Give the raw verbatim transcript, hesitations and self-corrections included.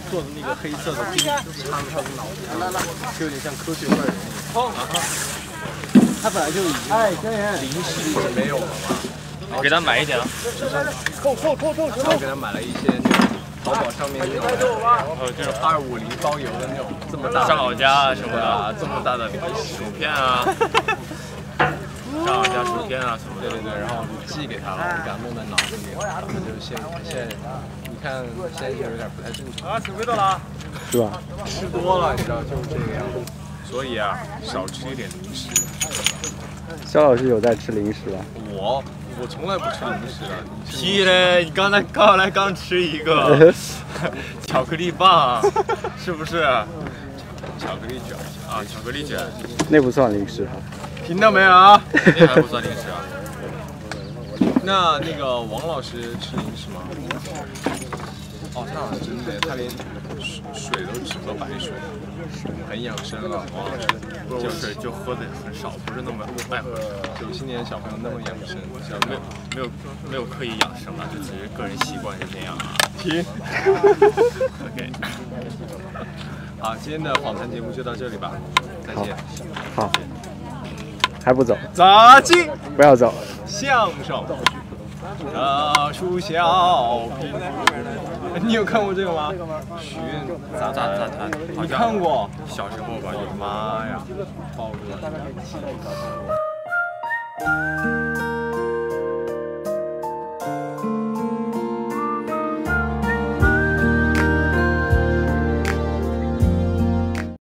做的那个黑色的钉插着他的脑子，就有点像科学怪人。啊哈！他本来就已经哎，零食已经没有了嘛。 我给他买一点啊。 扣扣扣扣！然后给他买了一些那种淘宝上面那种，呃，就是二五零包邮的那种这么大上好佳啊什么的， 这么大的零食薯片啊。上好佳薯片啊什么的。 对对对，然后寄给他了，我给他弄在脑子里了，他就现现在你看现在就有点不太正常。 啊，水味到了。 是吧？ 吃多了，你知道就是这个样子。 所以啊，少吃一点零食。 肖老师有在吃零食吧？ 我我从来不吃零食的。 屁嘞！你刚才刚来刚吃一个巧克力棒，是不是？ 巧克力卷啊，巧克力卷。 那不算零食哈。 听到没有啊？ 那还不算零食啊。 那那个王老师吃零食吗？哦，他好像真的，他连水水都只喝白水，很养生了。王老师就水就喝的很少，不是那么爱喝。 九七年小朋友那么养生， 没有没有没有刻意养生啊，就只是个人习惯是这样啊。 停。 OK。 好，今天的访谈节目就到这里吧，再见。 好。还不走？ 杂技。 不要走。 相声。大树小平。你有看过这个吗？许愿咋咋咋咋？你看过？ 小时候吧，有。 妈呀，爆哥。